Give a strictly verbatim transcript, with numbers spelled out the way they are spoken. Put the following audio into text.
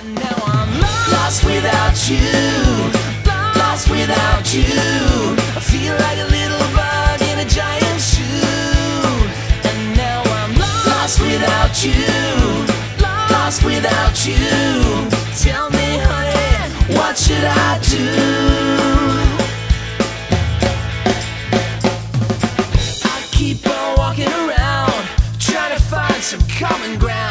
And now I'm lost, lost without you, lost without you. I feel like a little bug in a giant shoe. And now I'm lost, lost without you, lost without you. Tell me, honey, what should I do? I keep on walking around, trying to find some common ground.